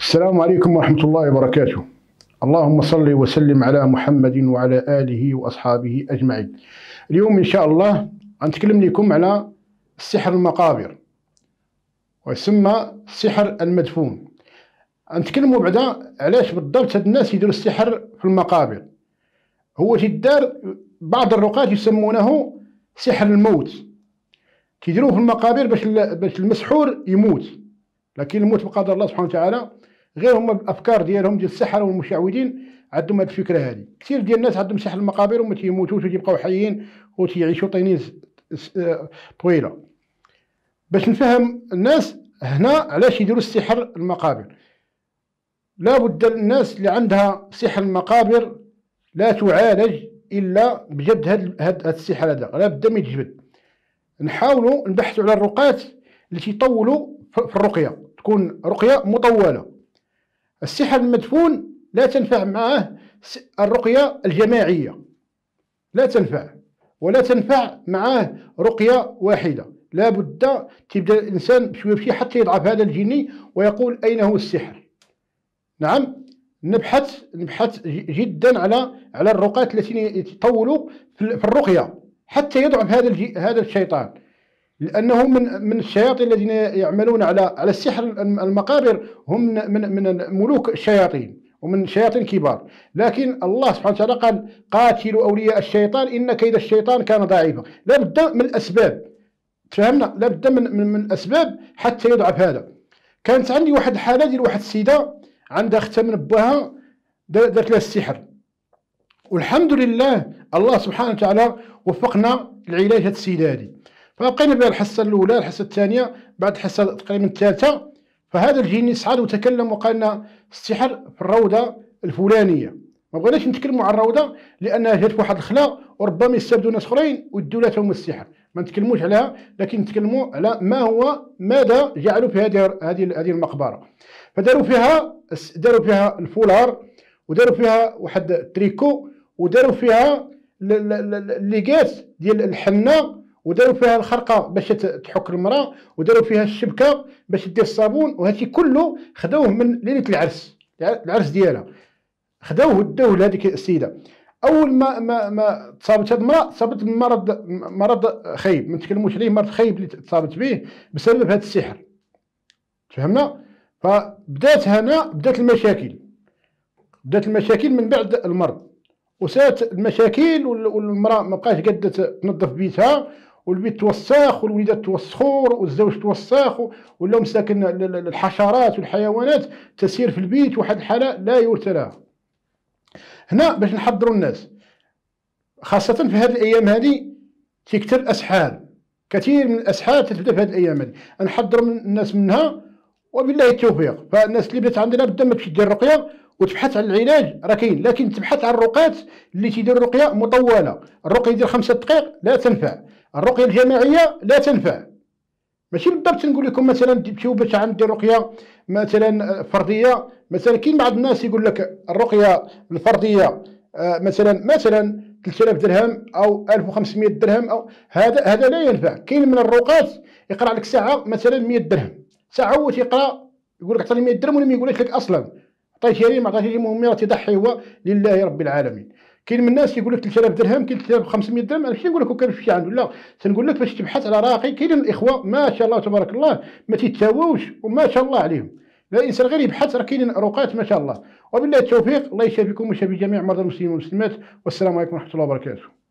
السلام عليكم ورحمة الله وبركاته. اللهم صل وسلم على محمد وعلى آله وأصحابه أجمعين. اليوم إن شاء الله غنتكلم لكم على السحر المقابر، ويسمى السحر المدفون. غنتكلموا بعدا علاش بالضبط هاد الناس يديروا السحر في المقابر. هو تيدار بعض الرقاة يسمونه سحر الموت، تيديروه في المقابر باش المسحور يموت، لكن الموت بقدر الله سبحانه وتعالى. غير هما بالافكار ديالهم ديال السحره والمشعوذين عندهم هذه الفكره هذه. كثير ديال الناس عندهم سحر المقابر وما تيموتوش وتيبقاو حيين وتيعيشوا طينين طويله. باش نفهم الناس هنا علاش يديروا السحر المقابر، لا بد الناس اللي عندها سحر المقابر لا تعالج الا بجد هاد السحر هذا، لا بد من يتجبد. نحاولوا نبحثوا على الرقاة اللي تيطولوا في الرقيه، تكون رقيه مطوله. السحر المدفون لا تنفع معه الرقيه الجماعيه، لا تنفع، ولا تنفع معه رقيه واحده. لا بد تبدا الانسان بشويه بشويه حتى يضعف هذا الجني ويقول اين هو السحر. نعم، نبحث جدا على الرقاة التي يطولوا في الرقيه حتى يضعف هذا الشيطان، لأنه من الشياطين الذين يعملون على السحر المقابر، هم من ملوك الشياطين ومن شياطين كبار. لكن الله سبحانه وتعالى قال: قاتلوا أولياء الشيطان إن كيد الشيطان كان ضعيفا. لا بد من الأسباب، تفهمنا؟ لا بد من الأسباب حتى يضعف هذا. كانت عندي واحد الحالة ديال واحد السيدة عندها أختها من باها دارت لها السحر، والحمد لله الله سبحانه وتعالى وفقنا لعلاج هذه السيدة هذه. فبقينا بها الحصه الاولى، الحصه الثانيه، بعد الحصه تقريبا الثالثه، فهذا الجيني صعد وتكلم وقال لنا السحر في الروضه الفلانيه. ما بغيناش نتكلموا على الروضه لانها جات في واحد الخلا وربما يستبدوا ناس اخرين ويدوا لهم السحر، ما نتكلموش عليها، لكن نتكلموا على ماذا جعلوا في هذه المقبره. فداروا فيها الفولار، وداروا فيها واحد التريكو، وداروا فيها الليغات ديال الحنه، وداروا فيها الخرقه باش تحك المراه، وداروا فيها الشبكه باش دير الصابون. وهذا كله خدوه من ليله العرس ديالها، خدوه ودوه لهذيك السيده. اول ما تصابت هذه المراه، تصابت مرض خايب، ما نتكلموش عليه، مرض خايب اللي تصابت به بسبب هذا السحر. فهمنا؟ فبدات المشاكل من بعد المرض، وسات المشاكل، والمراه ما بقاش قادره تنظف بيتها، والبيت توسخ، والوليدات توسخوا، والزوج توسخ، ولاو مساكن الحشرات والحيوانات تسير في البيت، واحد الحاله لا يرثى لها. هنا باش نحضروا الناس، خاصه في هذه الايام هذه تكثر الاسحار، كثير من الاسحار تتبدا في هذه الايام هذه، نحضروا الناس منها وبالله التوفيق. فالناس اللي بدات عندنا بدا ما تمشي دير الرقيه وتبحث عن العلاج راه كاين، لكن تبحث عن الرقاة اللي تيديروا رقيه مطوله. الرقيه ديال 5 دقائق لا تنفع، الرقيه الجماعيه لا تنفع. ماشي بالضبط نقول لكم مثلا تمشيو باش عندي رقيه مثلا فرديه. مثلا كاين بعض الناس يقول لك الرقيه الفرديه مثلا 3000 درهم او 1500 درهم، او هذا لا ينفع. كاين من الرقاة يقرا لك ساعه مثلا 100 درهم، ساعه هو تيقرا يقول لك عطيني 100 درهم ولا ما يقولش لك اصلا عطيتيه لي ما عطيتيش لي، المهم راه تيضحي هو لله رب العالمين. كاين من الناس يقول لك 3000 درهم، كاين 3500 درهم. انا ماشي نقول لك وكان في عنده، لا، تنقول لك باش تبحث على راقي. كاين الاخوه ما شاء الله تبارك الله ما تيتساووش وما شاء الله عليهم، لا الانسان غير يبحث، راه كاين رقاة ما شاء الله. وبالله التوفيق، الله يشافيكم ويشافي جميع مرضى المسلمين والمسلمات. والسلام عليكم ورحمه الله وبركاته.